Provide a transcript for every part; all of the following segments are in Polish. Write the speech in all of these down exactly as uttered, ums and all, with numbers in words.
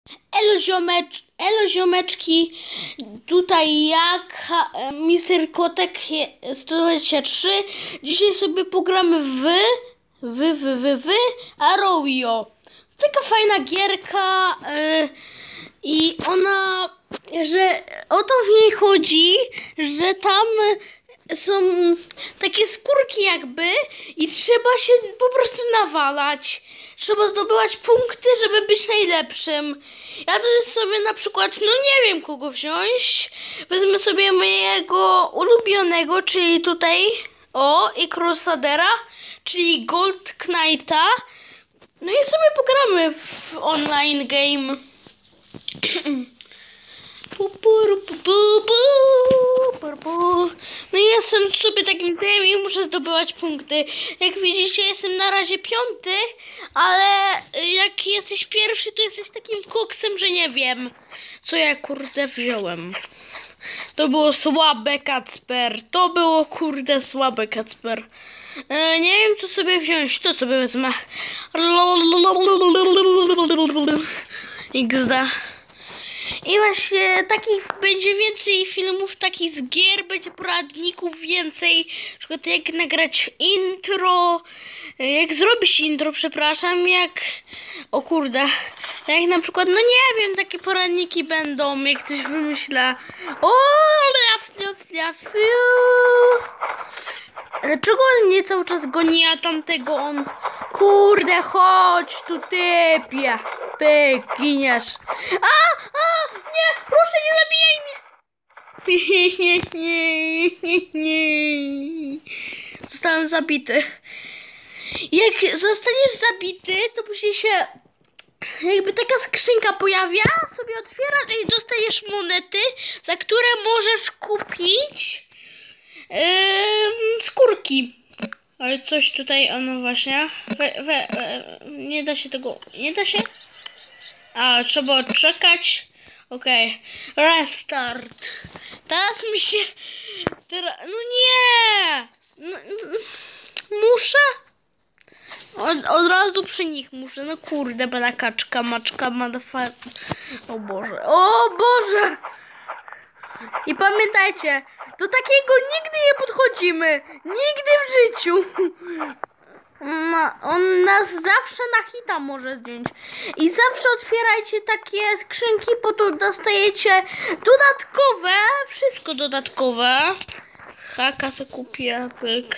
Elo, ziomecz, elo ziomeczki, tutaj jak mister Kotek sto dwadzieścia trzy. Dzisiaj sobie pogramy w w w w w Arroyo. Taka fajna gierka yy, i ona, że o to w niej chodzi, że tam są takie skórki jakby i trzeba się po prostu nawalać. Trzeba zdobywać punkty, żeby być najlepszym. Ja tutaj sobie na przykład, no nie wiem kogo wziąć. Wezmę sobie mojego ulubionego, czyli tutaj, o, i Crusadera, czyli Gold Knighta. No i sobie pogramy w online game. No i jestem sobie takim tym i muszę zdobywać punkty. Jak widzicie, jestem na razie piąty, ale jak jesteś pierwszy, to jesteś takim koksem, że nie wiem, co ja kurde wziąłem. To było słabe, Kacper. To było kurde słabe, Kacper. E, nie wiem, co sobie wziąć. To sobie wezmę. iks de. I właśnie takich będzie więcej filmów, takich z gier, będzie poradników więcej, na przykład jak nagrać intro, jak zrobić intro, przepraszam, jak, o kurde, jak na przykład, no nie wiem, takie poradniki będą, jak ktoś wymyśla, o, dlaczego on mnie cały czas goni, a tamtego on, kurde, chodź tu typie, pyk, giniesz, a, a, nie, proszę nie zabijaj mnie. Zostałem zabity. Jak zostaniesz zabity, to później się jakby taka skrzynka pojawia, sobie otwierasz i dostajesz monety, za które możesz kupić yy, skórki. Ale coś tutaj, ono właśnie, we, we, we, nie da się tego, nie da się? A, trzeba odczekać. Okej, okay. Restart. Teraz mi się... Teraz... No nie! No, muszę? Od, od razu przy nich muszę. No kurde, bela kaczka, maczka, madafa... O Boże, o Boże! I pamiętajcie, do takiego nigdy nie podchodzimy. Nigdy w życiu. No, on nas zawsze na hita może zdjąć. I zawsze otwierajcie takie skrzynki, bo tu dostajecie dodatkowe, wszystko dodatkowe. Haka se kupię, pyk.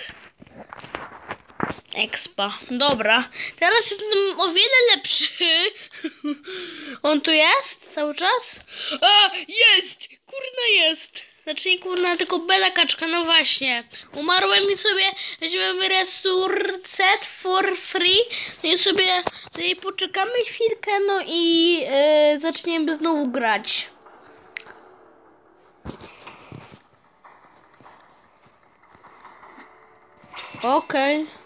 Expa. Dobra, teraz jestem o wiele lepszy. On tu jest cały czas? A, jest! Kurna jest! Znaczy nie kurna, tylko bela kaczka, no właśnie. Umarłem i sobie weźmiemy resurset for free. No i sobie tutaj poczekamy chwilkę, no i yy, zaczniemy znowu grać. Okej. Okay.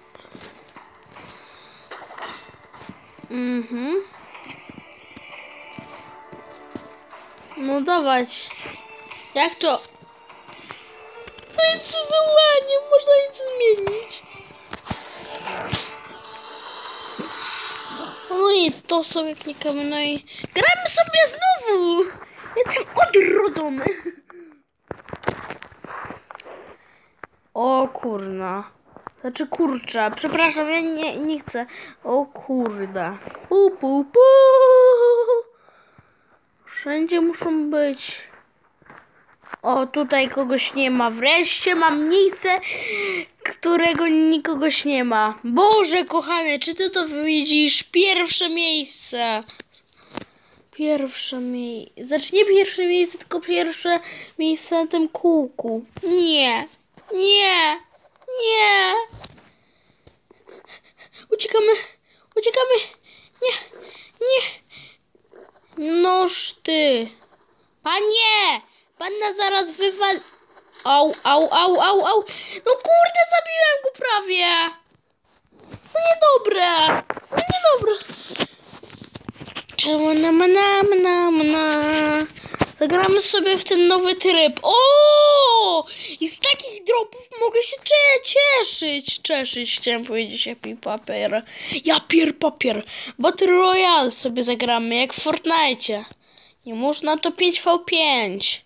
Mhm. No dawać. Jak to? To jest złe, nie można nic zmienić. No i to sobie klikamy, no i gramy sobie znowu. Jestem odrodzony. O kurna. Znaczy kurcza, przepraszam, ja nie, nie chcę. O kurde. Pu, pu, pu. Wszędzie muszą być. O, tutaj kogoś nie ma. Wreszcie mam miejsce, którego nikogoś nie ma. Boże kochany, czy ty to widzisz? Pierwsze miejsce. Pierwsze miejsce. Znaczy nie pierwsze miejsce, tylko pierwsze miejsce na tym kółku. Nie. Nie. Nie. Uciekamy. Uciekamy. Nie. Nie. Noż ty. Panie. Pan nas zaraz wywal... Au, au, au, au, au. No kurde, zabiłem go prawie. No niedobre. No niedobre. Mana, mana, mana, mana. Zagramy sobie w ten nowy tryb. O! Jest takich dropów mogę się cie- cieszyć. Cieszyć, chciałem powiedzieć, happy papier. Ja pier papier. Battle Royale sobie zagramy, jak w Fortnite. Nie można to pięć na pięć.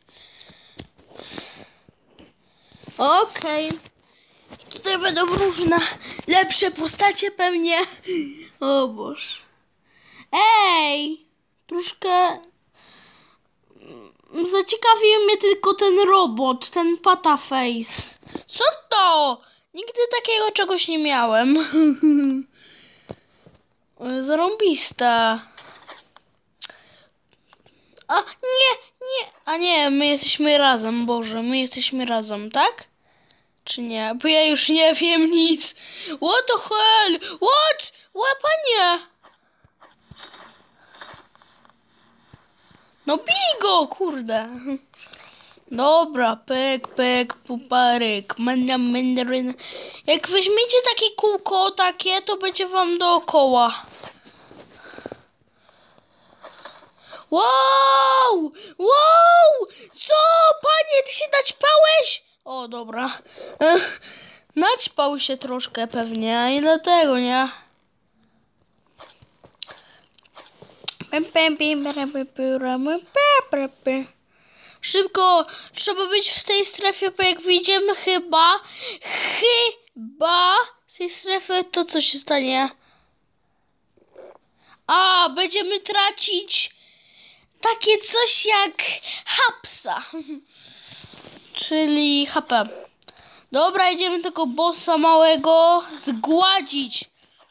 Okej. Okay. Tutaj będą różne lepsze postacie pewnie. O Boże. Ej! Troszkę... Zaciekawił mnie tylko ten robot, ten Pataface. Co to? Nigdy takiego czegoś nie miałem. Zarąbista. A nie, nie. A nie, my jesteśmy razem, Boże, my jesteśmy razem, tak? Czy nie? Bo ja już nie wiem nic. What the hell? What? Łapanie! No bij go, kurde. Dobra, pek, pek, puparek, menda, mandaryn. Jak weźmiecie takie kółko, takie, to będzie wam dookoła. Wow! Wow! Co? Panie, ty się naćpałeś? O, dobra. Ech, naćpał się troszkę pewnie i dlatego, nie? Szybko, trzeba być w tej strefie, bo jak wyjdziemy chyba, chyba z tej strefy, to co się stanie? A, będziemy tracić takie coś jak hapsa, czyli H P. Dobra, idziemy tego bossa małego zgładzić.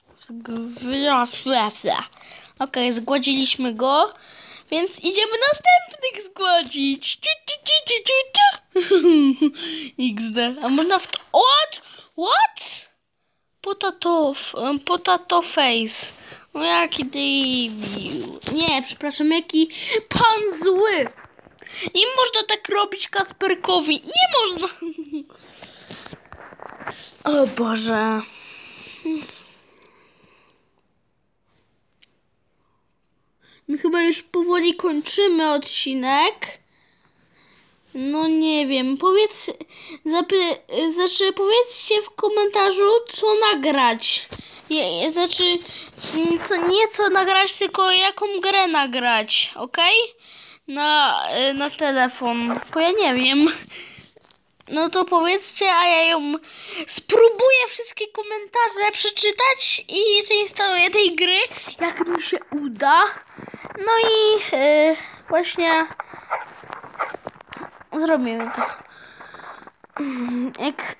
Okej, okay, zgładziliśmy go, więc idziemy następnych zgładzić. X D. A można w to... What? What? Potato... Potato face. No jaki debil. Nie, przepraszam, jaki pan zły. Nie można tak robić Kasperkowi. Nie można. O Boże. My chyba już powoli kończymy odcinek. No nie wiem, powiedz, zapy, znaczy powiedzcie w komentarzu, co nagrać. Je, znaczy, co, nie co nagrać, tylko jaką grę nagrać, ok? Na, na telefon, bo ja nie wiem. No to powiedzcie, a ja ją spróbuję wszystkie komentarze przeczytać i zainstaluję tej gry, jak mi się uda. No i yy, właśnie zrobimy to. Jak,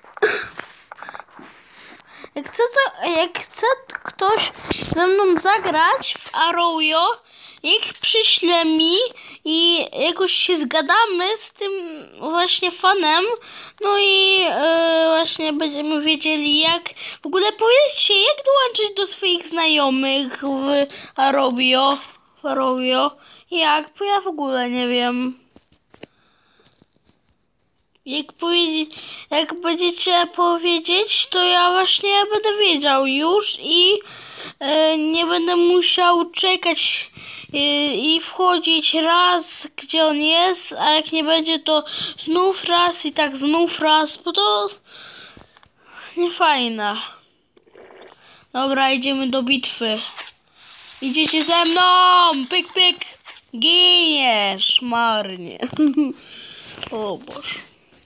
jak, chce, co, jak chce ktoś ze mną zagrać w Arroyo, jak przyśle mi i jakoś się zgadamy z tym właśnie fanem, no i yy, właśnie będziemy wiedzieli jak, w ogóle powiedzcie, jak dołączyć do swoich znajomych w Arroyo, w Arroyo, jak, bo ja w ogóle nie wiem. Jak, jak będziecie powiedzieć, to ja właśnie będę wiedział już i yy, nie będę musiał czekać yy, i wchodzić raz, gdzie on jest, a jak nie będzie, to znów raz i tak znów raz, bo to nie fajne. Dobra, idziemy do bitwy. Idziecie ze mną! Pyk, pyk! Giniesz marnie. O Boże.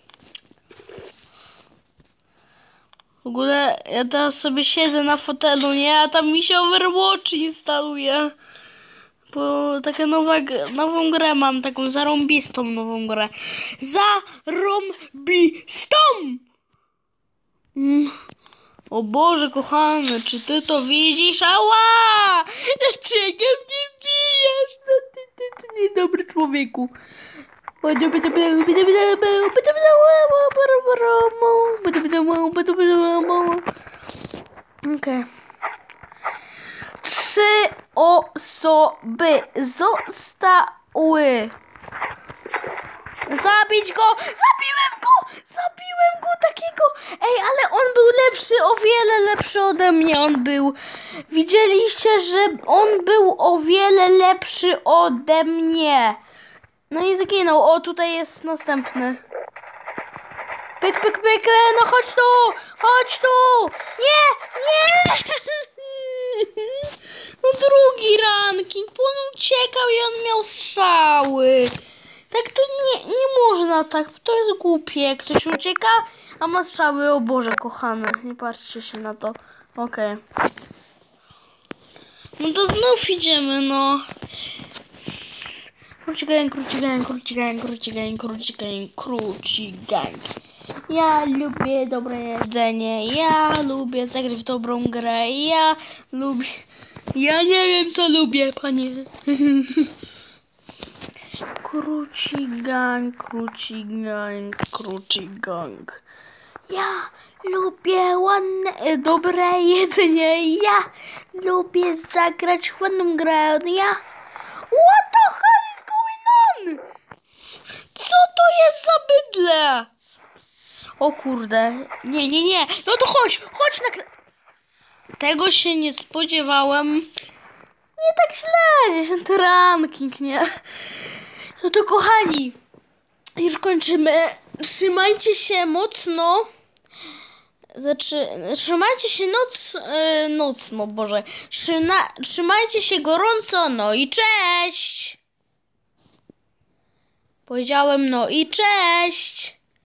W ogóle ja teraz sobie siedzę na fotelu, nie? A tam mi się Overwatch instaluje. Bo taka nowa, nową grę mam, taką zarąbistą nową grę. Zarąbistą! Mm. O Boże, kochany, czy ty to widzisz? Ała! Dlaczego mnie bijesz? No ty, ty, ty niedobry człowieku. Okej. Trzy osoby zostały. Zabić go! Zabiłem go! Zabiłem go takiego! Ej, ale on był lepszy, o wiele lepszy ode mnie on był. Widzieliście, że on był o wiele lepszy ode mnie. No i zginął. O, tutaj jest następny. Pyk, pyk, pyk, no chodź tu! Chodź tu! Nie! Nie! No drugi ranking, bo on uciekał i on miał strzały. Tak to nie, nie można tak, to jest głupie. Ktoś ucieka, a ma strzały. O Boże, kochane, nie patrzcie się na to. Okej. Okay. No to znów idziemy, no. Kruci gang, kruci gang, kruci gang, kruci gang, kruci gang, kruci gang. Ja lubię dobre jedzenie, ja lubię zagrać w dobrą grę, ja lubię... Ja nie wiem, co lubię, panie. Kruci gang, kruci gang, kruci gang. Ja lubię ładne, dobre jedzenie, ja lubię zagrać w ładną grę, ja... What the hell is going on? Co to jest za bydle? O kurde, nie, nie, nie, no to chodź, chodź na... Tego się nie spodziewałem. Nie tak źle, dziesiąty ranking, nie? No to kochani, już kończymy. Trzymajcie się mocno. Znaczy, trzymajcie się noc, yy, nocno, Boże. Trzyma, trzymajcie się gorąco, no i cześć. Powiedziałem no i cześć.